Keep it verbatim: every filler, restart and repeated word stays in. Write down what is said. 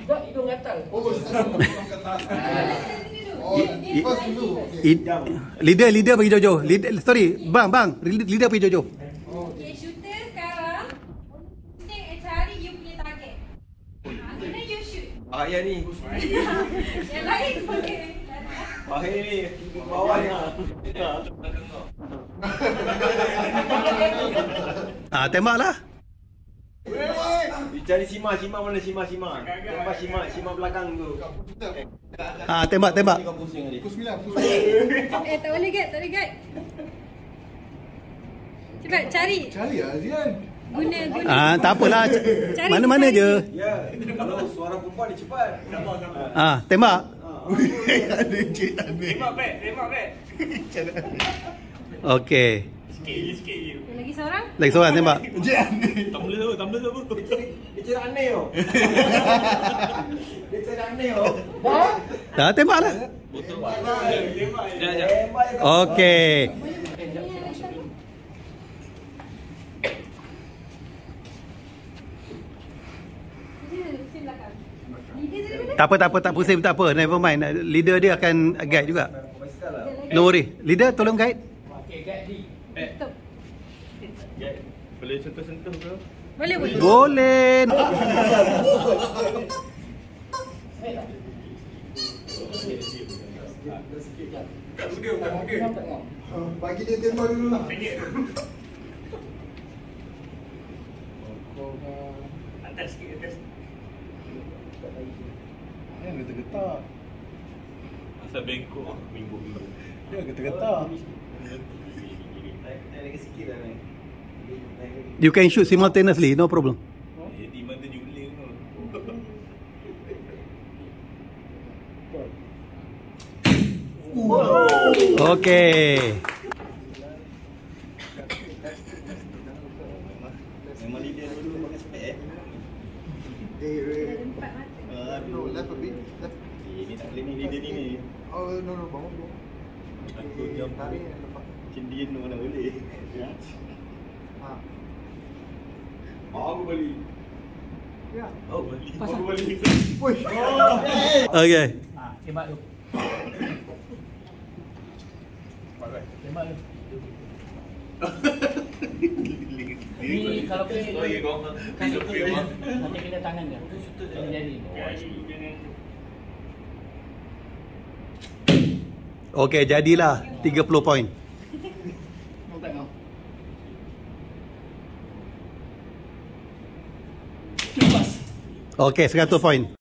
Tak, hidung gatal. Oh, hidung gatal. Oh, first dulu. Leader, leader bagi Jojo. Leader, sorry, bang, bang. Leader bagi Jojo. Okay, shooter sekarang. Stick cari you punya target. Ha, kena you shoot. Ah, yang ni. Yang lain boleh. Ah, ini bawah ni. Ah, tembaklah. Cari Sima, Sima mana Sima, Sima. Tembak Sima, Sima belakang tu. Ah, tembak, tembak. Pukul sembilan, pukul sembilan. Eh, tak boleh guide, tak boleh guide. Cepat cari. Cari Azian. Guna, guna. Ah, tak apalah. Cari, Mana-mana cari. je. Ya, kalau suara perempuan ni cepat. Ah, tembak. Ada cik tak ada. Tembak back, tembak back. Okey. Sikit je, sikit je. Lagi seorang? Lagi seorang tembak. Cik aneh. Tumbler tu, tumbler tu. Dia cakap aneh tau. Dia cakap aneh tau. Dah tembaklah. Tembak je. Tembak je. Okey. Tak apa, tak apa, tak pusing, tak apa. Never mind. Leader dia akan guide juga. No worry. Leader, tolong guide. Okay, guide ni. Tutup. Boleh sentuh-sentuh ke? Boleh, boleh. Boleh. Bagi dia tembak dulu lah. Atas sikit, atas. Dia getar-getar. Asal bengkok minggu-minggu. Dia getar-getar. Naik lagi sikit lah ni. You can shoot simultaneously, no problem. Eh, di mana juling tu. Okey. Memang leader dulu pakai spek eh. Eh, wait. Empat mata. Ah, No, left a bit. Left. Eh, ni tak boleh ni leader ni ni. Oh, no, no, bangun dulu. Aku Eh, jam tarik yang lepas. Cindian tu mana boleh. Ha. Aku beli. Ya. Oh, balik. Aku balik. Woi. Okey. Ah, tembak tu. Tembak tu. Ni kalau kena kan itu nanti kena tangan dia. Kena jari. Okey, jadilah tiga puluh poin. Okey, seratus poin.